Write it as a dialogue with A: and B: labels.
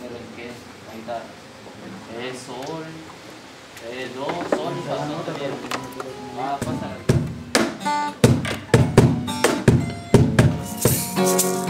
A: pero ¿en qué? Ahí está. Es sol, es do, sol y fa, no te bien. Ah, pásala.